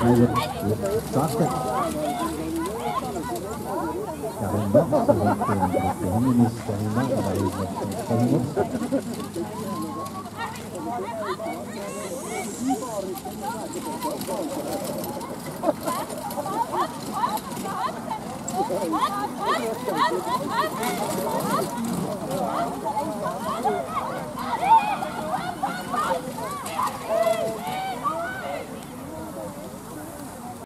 Hij wordt zaken. Karamba, feminist Karamba, maar is dat